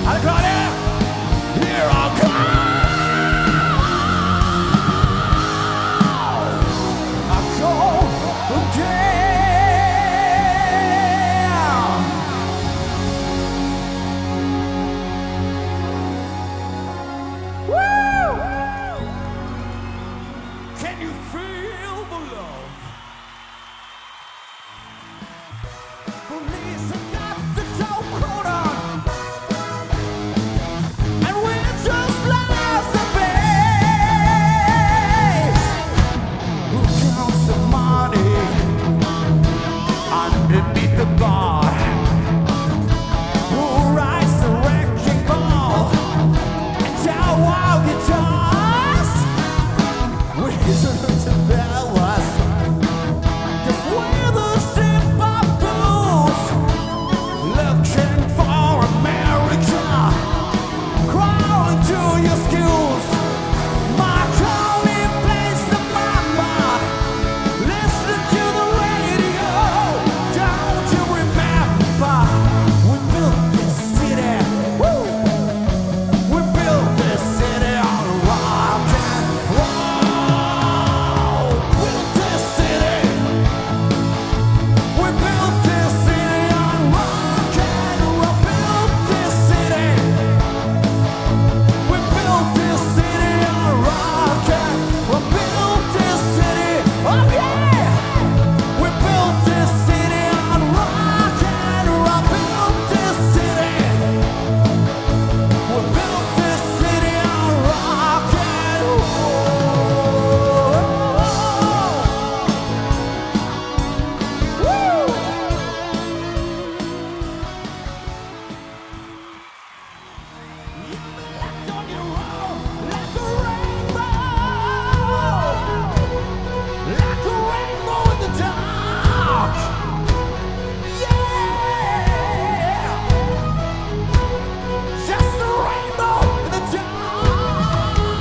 Alle klar der? Here I come. I go again. Woo! Can you feel the love? Police have got the dope coat on, and we're just lost the base. Who counts the money underneath the bar? Who rides the wrecking ball and tell wild guitars? We're to tell us, 'cause we're the simple fools looking for America, crawling to your schools. My calling place to mama, listen to the radio. Don't you remember we built this city? Woo! We built this city on rock and roll. Built this city. We built this city on rock and roll. Built this city. We built this city on rock and roll. Built this city. Oh yeah. We built this city on rock and roll. Built this city. We built this city on rock and roll. Woo! You've been left on your own like a rainbow, like a rainbow in the dark. Yeah, just a rainbow in the dark,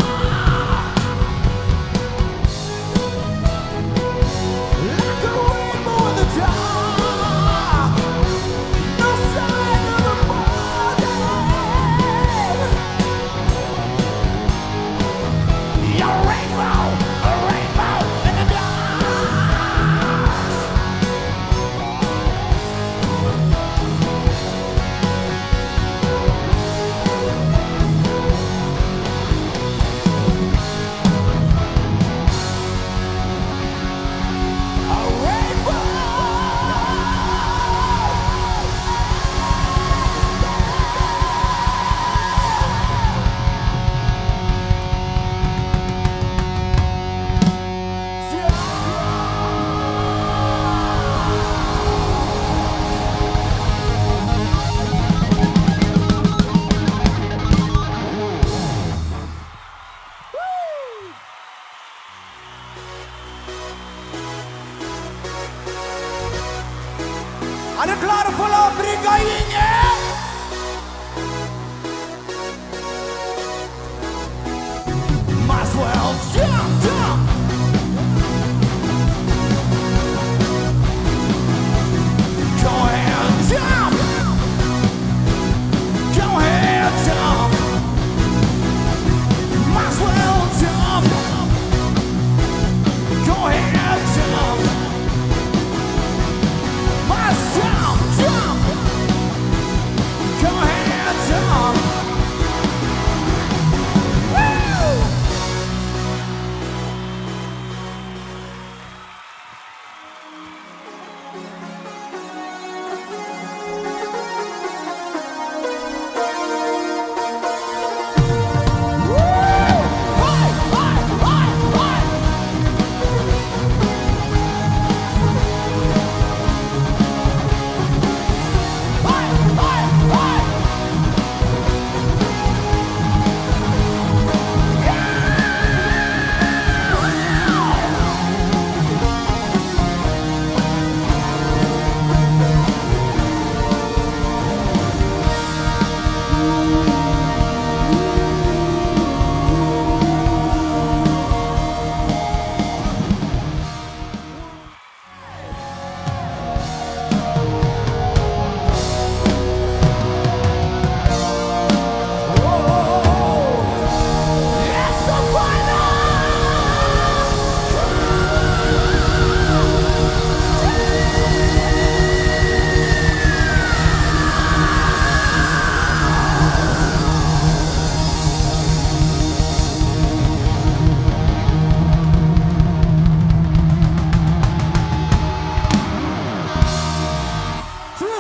like a rainbow in the dark. No sign of the morning. You're a rainbow in the dark. A rainbow. Er du klare for lavbrygga, gjengen? Might as well jump, jump. Go ahead, jump. Go ahead, jump. Might as well jump. Go ahead, jump. Might as well jump. Go ahead, jump. Woo!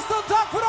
Just don't talk for